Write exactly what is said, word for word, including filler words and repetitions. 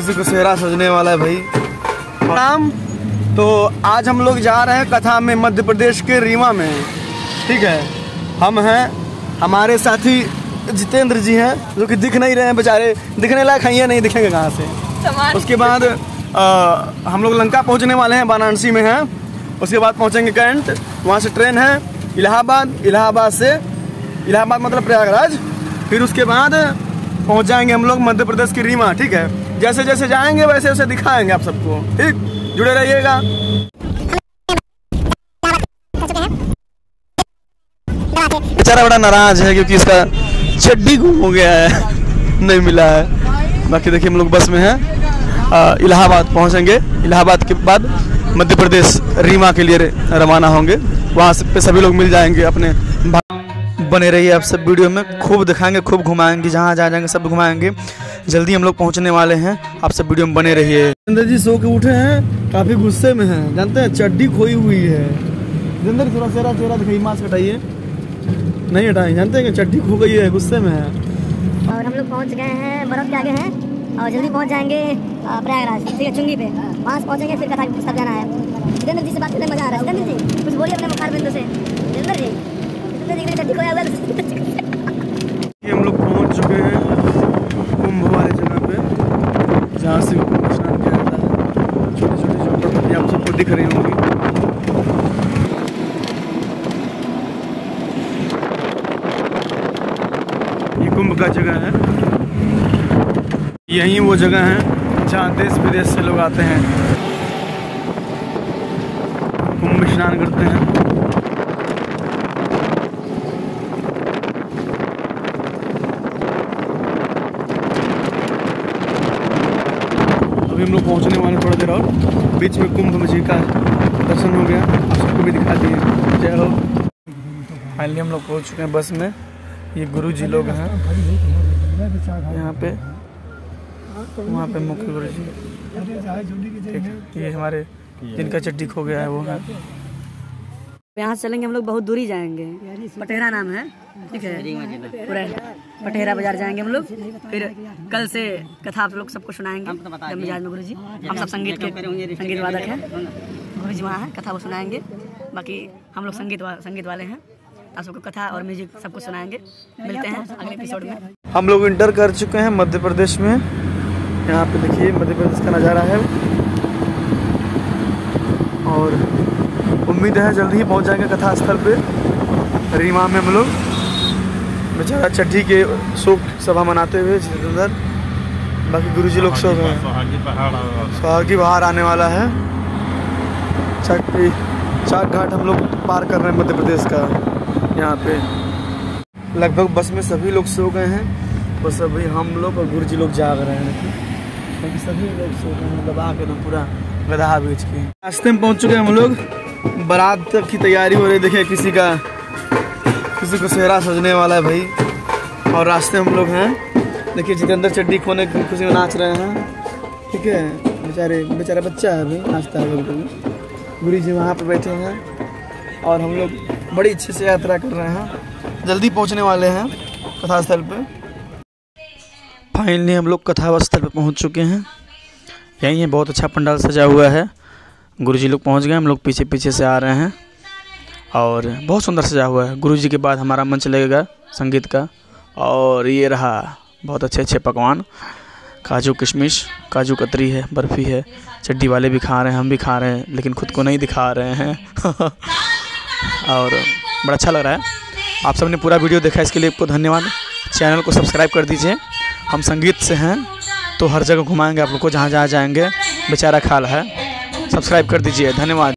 किसी को सेहरा सजने वाला है भाई। नाम तो आज हम लोग जा रहे हैं कथा में, मध्य प्रदेश के रीवा में। ठीक है, हम हैं, हमारे साथी जितेंद्र जी हैं जो कि दिख नहीं रहे हैं बेचारे, दिखने लायक हैं, नहीं दिखेंगे कहाँ से। उसके बाद आ, हम लोग लंका पहुंचने वाले हैं, वाराणसी में हैं। उसके बाद पहुंचेंगे कैंट, वहाँ से ट्रेन है इलाहाबाद, इलाहाबाद से इलाहाबाद मतलब प्रयागराज। फिर उसके बाद पहुंच जाएंगे हम लोग मध्य प्रदेश की रीवा। ठीक है, जैसे जैसे जाएंगे वैसे वैसे दिखाएंगे आप सबको। ठीक, जुड़े रहिएगा। बेचारा बड़ा नाराज है क्योंकि इसका चड्डी गुम हो गया है, नहीं मिला है। बाकी देखिए हम लोग बस में हैं, इलाहाबाद पहुंचेंगे। इलाहाबाद के बाद मध्य प्रदेश रीवा के लिए रवाना होंगे, वहाँ पे सभी लोग मिल जाएंगे अपने। बने रहिए आप सब, वीडियो में खूब दिखाएंगे, खूब घुमाएंगे, जहाँ जहाँ जाएंगे सब घुमाएंगे। जल्दी हम लोग पहुँचने वाले हैं, आप सब वीडियो में बने रहिए। जितेंद्र जी सो के उठे हैं, काफ़ी गुस्से में हैं, जानते हैं चड्डी खोई हुई है। जितेंद्र थोड़ा चेहरा चेहरा दिखाइए, मास्क हटाइए, नहीं हटाएं, जानते हैं कि चड्डी खो गई है, गुस्से में है। और हम लोग पहुंच गए हैं, बर्फ के आगे हैं और जल्दी पहुंच जाएंगे प्रयागराज, ठीक है, चुंगी पे। वहाँ से पहुंचेंगे, फिर कथा सब जाना है। जितेंद्र जी से बात करने मजा आ रहा है। जितेंद्र जी कुछ बोलिए अपने मुखार बिंदु से। जितेंद्र जी, जितेंद्र जी चड्डी खोया हुआ है। हम लोग पहुँच चुके हैं कुंभ वाली जगह पे, जहाँ से स्नान किया जाता है। छोटी छोटी झोपड़पट्टी आप सबको दिख रही होंगी। ये कुंभ का जगह है, यही वो जगह है जहाँ देश विदेश से लोग आते हैं, कुंभ में स्नान करते हैं। अभी हम लोग पहुँचने वाले थोड़ा देर और, बीच में कुंभ जी का दर्शन हो गया, आप सबको भी दिखा दिए। जय हो। फाइनली हम लोग पहुँच चुके हैं बस में। ये गुरु जी लोग हैं यहाँ पे, वहाँ पे मुख्य गुरु जी। ठीक है, ये हमारे जिनका चड्डी खो गया है वो है। यहाँ से चलेंगे हम लोग, बहुत दूरी जाएंगे, पटेरा नाम है, ठीक है, पूरा पटेरा बाजार जाएंगे हम लोग। फिर कल से कथा आप लोग सबको सुनाएंगे मिजाज में। गुरु जी हम सब संगीत के संगीत वादक हैं, गुरु जी वहाँ हैं, कथा वो सुनाएंगे। बाकी हम लोग संगीत वा, संगीत वाले हैं, आप सबको कथा और म्यूजिक सब कुछ सुनाएंगे। मिलते हैं अगले एपिसोड में। हम लोग इंटर कर चुके हैं मध्य प्रदेश में। यहाँ पे देखिए मध्य प्रदेश का नज़ारा है, और उम्मीद है जल्दी ही पहुँच जाएंगे कथा स्थल पे रीवा में। हम लोग बेचारा चड्डी के शोक सभा मनाते हुए जितेंद्र, बाकी गुरुजी लोग शोक हैं, सुहागी बाहर आने वाला है। चाक चाक घाट हम लोग पार कर रहे हैं मध्य प्रदेश का। यहाँ पे लगभग बस में सभी लोग सो गए हैं, बस अभी हम लोग और गुरुजी लोग जाग रहे हैं, क्योंकि सभी लोग सो गए हैं, दबा के तो पूरा गधा बेच के। रास्ते में पहुँच चुके हैं हम लोग, बारात तक की तैयारी हो रही। देखिए किसी का किसी को सेहरा सजने वाला है भाई, और रास्ते में हम लोग हैं। देखिए जितेंद्र चड्डी खोने की खुशी में नाच रहे हैं। ठीक है, बेचारे बेचारा बच्चा है अभी, नाचता है कभी। गुरु जी वहाँ पे बैठे हैं और हम लोग बड़ी अच्छे से यात्रा कर रहे हैं, जल्दी पहुँचने वाले हैं कथा स्थल पे। फाइनली हम लोग कथा स्थल पे पहुँच चुके हैं। यहीं है, बहुत अच्छा पंडाल सजा हुआ है। गुरुजी लोग पहुंच गए, हम लोग पीछे पीछे से आ रहे हैं, और बहुत सुंदर सजा हुआ है। गुरुजी के बाद हमारा मंच लगेगा संगीत का, और ये रहा बहुत अच्छे अच्छे पकवान, काजू किशमिश, काजू कतरी है, बर्फ़ी है। चड्डी वाले भी खा रहे हैं, हम भी खा रहे हैं, लेकिन खुद को नहीं दिखा रहे हैं। और बड़ा अच्छा लग रहा है। आप सबने पूरा वीडियो देखा, इसके लिए आपको धन्यवाद। चैनल को सब्सक्राइब कर दीजिए। हम संगीत से हैं तो हर जगह घुमाएंगे आप लोग को, जहाँ जहाँ जाएंगे। बेचारा खाल है, सब्सक्राइब कर दीजिए। धन्यवाद।